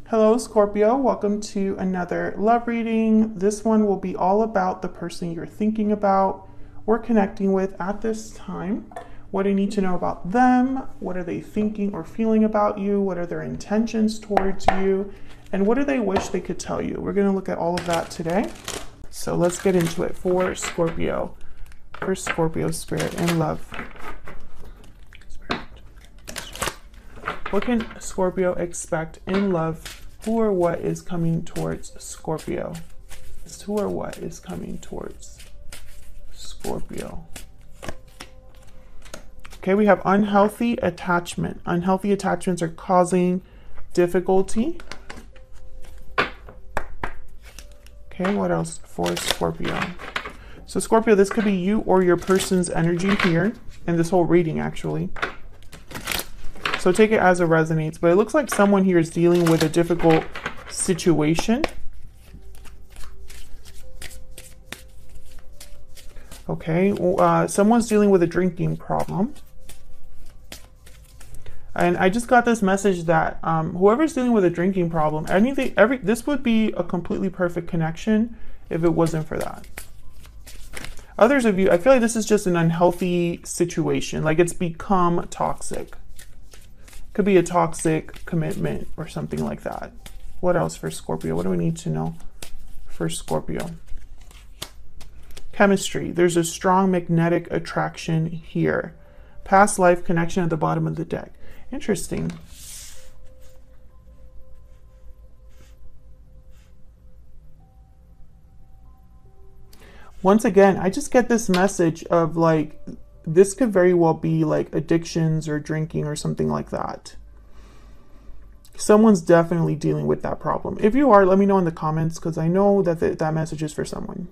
Hello, Scorpio. Welcome to another love reading. This one will be all about the person you're thinking about or connecting with at this time. What do you need to know about them? What are they thinking or feeling about you? What are their intentions towards you? And what do they wish they could tell you? We're going to look at all of that today. So let's get into it for Scorpio. For Scorpio spirit and love. What can Scorpio expect in love? Who or what is coming towards Scorpio? Who or what is coming towards Scorpio? Okay, we have unhealthy attachment. Unhealthy attachments are causing difficulty. Okay, what else for Scorpio? So Scorpio, this could be you or your person's energy here in this whole reading, actually. So take it as it resonates, but it looks like someone here is dealing with a difficult situation. Okay, someone's dealing with a drinking problem. And I just got this message that whoever's dealing with a drinking problem, this would be a completely perfect connection if it wasn't for that. Others of you, I feel like this is just an unhealthy situation, like it's become toxic. Could be a toxic commitment or something like that. What else for Scorpio? What do we need to know for Scorpio? Chemistry. There's a strong magnetic attraction here. Past life connection at the bottom of the deck. Interesting. Once again, I just get this message of like, this could very well be like addictions or drinking or something like that. Someone's definitely dealing with that problem. If you are, let me know in the comments because I know that that message is for someone.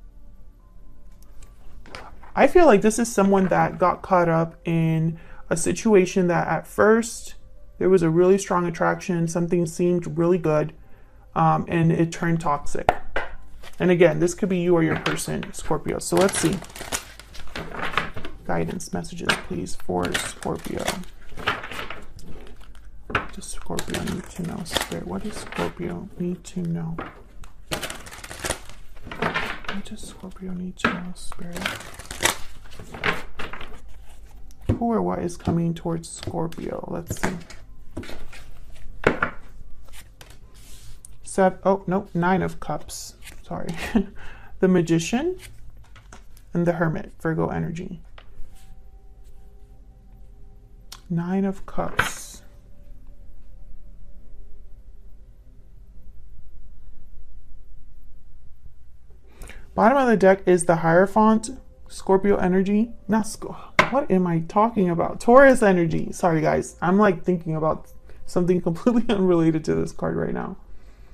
I feel like this is someone that got caught up in a situation that at first there was a really strong attraction, something seemed really good, and it turned toxic. And again, this could be you or your person, Scorpio. So let's see. Guidance messages, please, for Scorpio. What does Scorpio need to know, Spirit? What does Scorpio need to know? What does Scorpio need to know, Spirit? Who or what is coming towards Scorpio? Let's see. Nine of Cups. Sorry. The Magician and the Hermit, Virgo energy. Nine of Cups. Bottom of the deck is the Hierophant, Scorpio energy. What am I talking about? Taurus energy. Sorry guys, I'm like thinking about something completely unrelated to this card right now.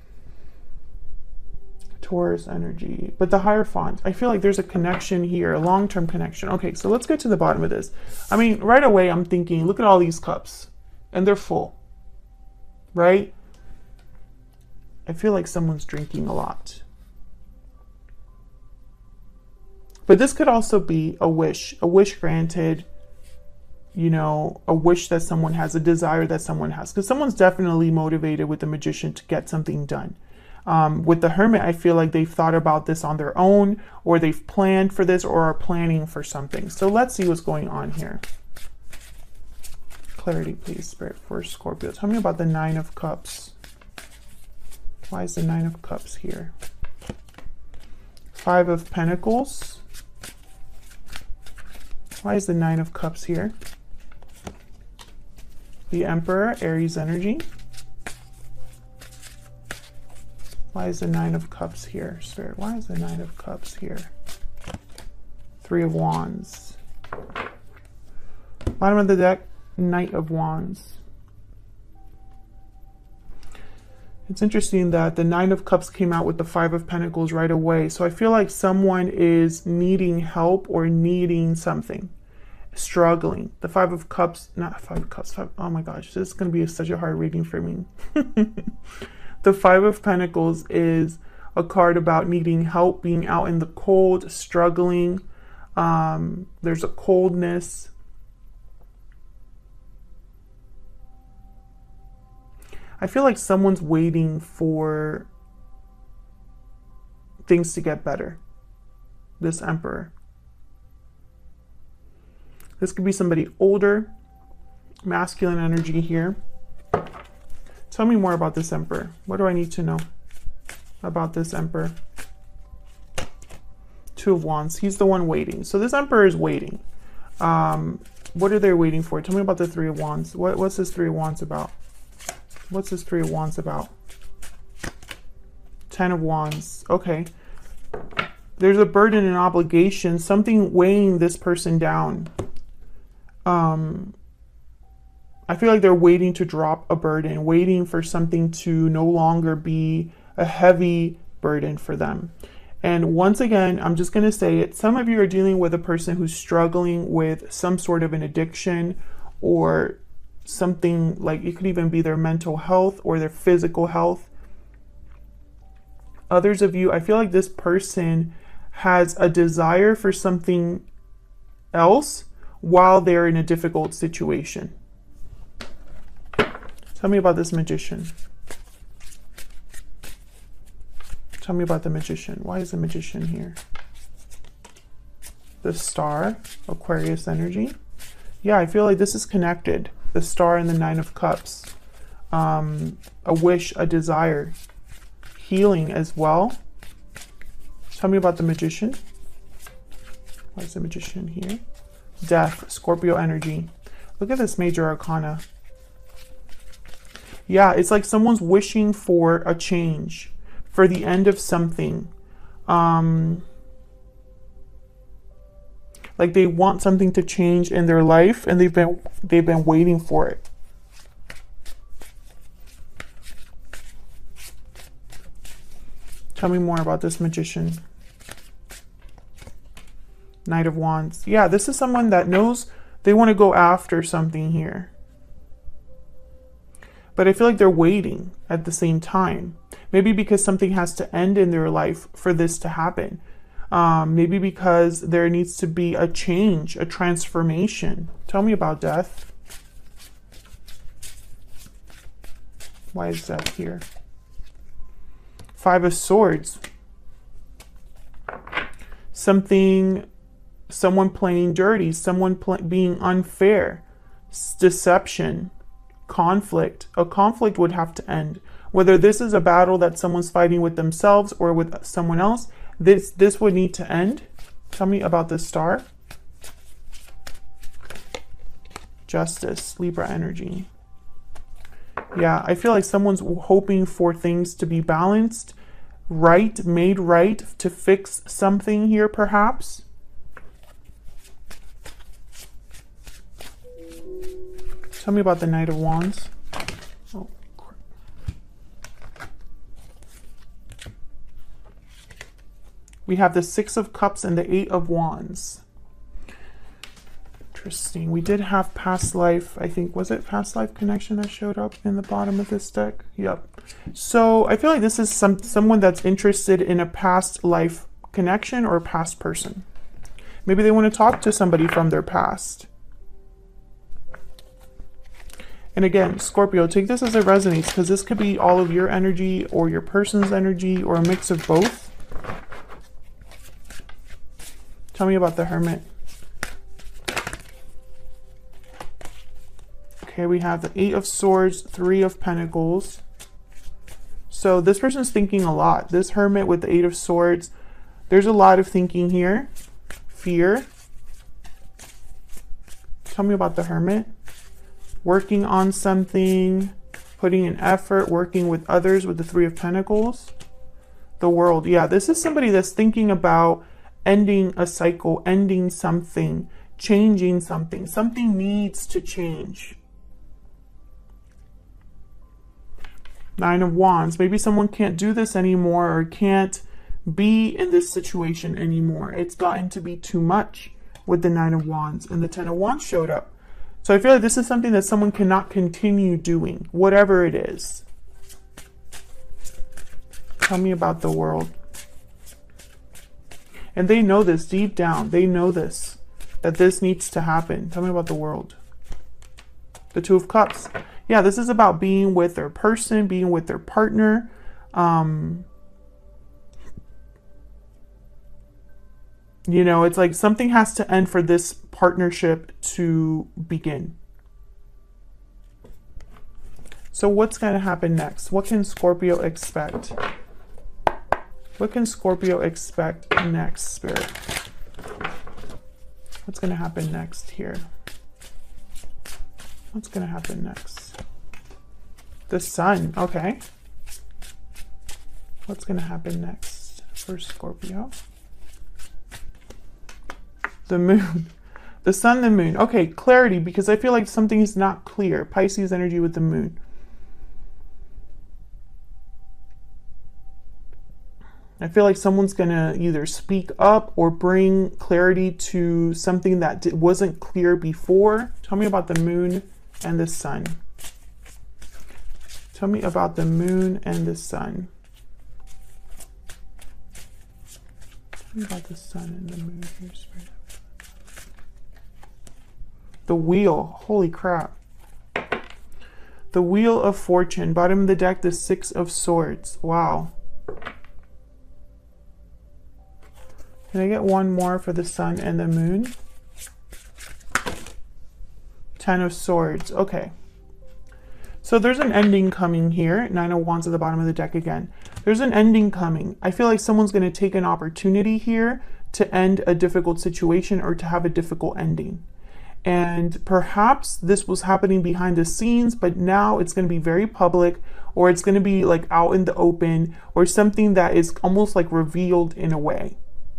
Taurus energy, but the Hierophant, I feel like there's a connection here, a long-term connection. Okay, so let's get to the bottom of this. I mean, right away I'm thinking, look at all these cups and they're full, right? I feel like someone's drinking a lot. But this could also be a wish granted, you know, a wish that someone has, a desire that someone has, because someone's definitely motivated with the Magician to get something done. With the Hermit, I feel like they've thought about this on their own, or they've planned for this, or are planning for something. So let's see what's going on here. Clarity, please, Spirit, for Scorpio. Tell me about the Nine of Cups. Why is the Nine of Cups here? Five of Pentacles. Why is the Nine of Cups here? The Emperor, Aries energy. Why is the Nine of Cups here, Spirit? Why is the Nine of Cups here? Three of Wands. Bottom of the deck, Knight of Wands. It's interesting that the Nine of Cups came out with the Five of Pentacles right away. So I feel like someone is needing help or needing something. Struggling. The Five of Cups, not Five of Cups, oh my gosh, this is going to be such a hard reading for me. The Five of Pentacles is a card about needing help, being out in the cold, struggling. There's a coldness. I feel like someone's waiting for things to get better. This Emperor. This could be somebody older, masculine energy here. Tell me more about this Emperor. What do I need to know about this Emperor? Two of Wands. He's the one waiting. So this Emperor is waiting. What are they waiting for? Tell me about the Three of Wands. What's this Three of Wands about? What's this Three of Wands about? Ten of Wands. Okay. There's a burden and obligation, something weighing this person down. I feel like they're waiting to drop a burden, waiting for something to no longer be a heavy burden for them. And once again, I'm just going to say it. Some of you are dealing with a person who's struggling with some sort of an addiction or something, like it could even be their mental health or their physical health. Others of you, I feel like this person has a desire for something else while they're in a difficult situation. Tell me about this Magician. Tell me about the Magician. Why is the Magician here? The Star, Aquarius energy. Yeah, I feel like this is connected. The Star and the Nine of Cups. A wish, a desire. Healing as well. Tell me about the Magician. Why is the Magician here? Death, Scorpio energy. Look at this Major Arcana. Yeah, it's like someone's wishing for a change, for the end of something. Like they want something to change in their life and they've been waiting for it. Tell me more about this Magician. Knight of Wands. Yeah, this is someone that knows they want to go after something here. But I feel like they're waiting at the same time. Maybe because something has to end in their life for this to happen. Maybe because there needs to be a change, a transformation. Tell me about Death. Why is Death here? Five of Swords. Someone playing dirty, someone being unfair, deception, conflict. A conflict would have to end. Whether this is a battle that someone's fighting with themselves or with someone else, this would need to end. Tell me about the Star. Justice, Libra energy. Yeah, I feel like someone's hoping for things to be balanced, right, made right, to fix something here perhaps. Tell me about the Knight of Wands. Oh, crap. We have the Six of Cups and the Eight of Wands. Interesting. We did have past life, I think, was it past life connection that showed up in the bottom of this deck? Yep. So I feel like this is someone that's interested in a past life connection or a past person. Maybe they want to talk to somebody from their past. And again, Scorpio, take this as it resonates, because this could be all of your energy or your person's energy or a mix of both. Tell me about the Hermit. Okay, we have the Eight of Swords, Three of Pentacles. So this person's thinking a lot. This Hermit with the Eight of Swords, there's a lot of thinking here. Fear. Tell me about the Hermit. Working on something, putting in effort, working with others with the Three of Pentacles. The World. Yeah, this is somebody that's thinking about ending a cycle, ending something, changing something. Something needs to change. Nine of Wands. Maybe someone can't do this anymore or can't be in this situation anymore. It's gotten to be too much with the Nine of Wands, and the Ten of Wands showed up. So I feel like this is something that someone cannot continue doing, whatever it is. Tell me about the World. And they know this deep down. They know this, that this needs to happen. Tell me about the World. The Two of Cups. Yeah, this is about being with their person, being with their partner. You know, it's like something has to end for this partnership to begin. So what's going to happen next? What can Scorpio expect? What can Scorpio expect next, Spirit? What's going to happen next here? What's going to happen next? The Sun. Okay. What's going to happen next for Scorpio? The Moon. The Sun, the Moon. Okay, clarity, because I feel like something is not clear. Pisces energy with the Moon. I feel like someone's going to either speak up or bring clarity to something that wasn't clear before. Tell me about the Moon and the Sun. Tell me about the Moon and the Sun. Tell me about the Sun and the Moon here, Spirit. The Wheel. Holy crap. The Wheel of Fortune. Bottom of the deck, the Six of Swords. Wow. Can I get one more for the Sun and the Moon? Ten of Swords. Okay. So there's an ending coming here. Nine of Wands at the bottom of the deck again. There's an ending coming. I feel like someone's going to take an opportunity here to end a difficult situation or to have a difficult ending. And perhaps this was happening behind the scenes, but now it's going to be very public, or it's going to be like out in the open, or something that is almost like revealed in a way.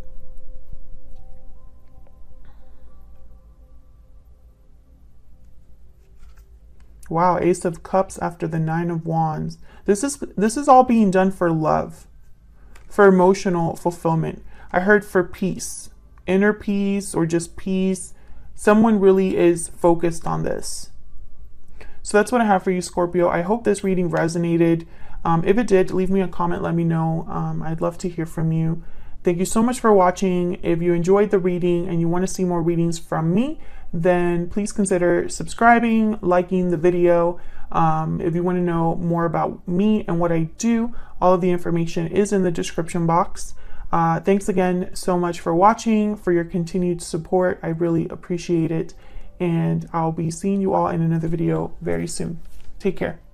Wow, Ace of Cups after the Nine of Wands. This is all being done for love, for emotional fulfillment. I heard for peace, inner peace, or just peace. Someone really is focused on this. So that's what I have for you, Scorpio. I hope this reading resonated. If it did, leave me a comment, let me know. I'd love to hear from you. Thank you so much for watching. If you enjoyed the reading and you want to see more readings from me, then please consider subscribing, liking the video. If you want to know more about me and what I do, all of the information is in the description box. Thanks again so much for watching, for your continued support. I really appreciate it. And I'll be seeing you all in another video very soon. Take care.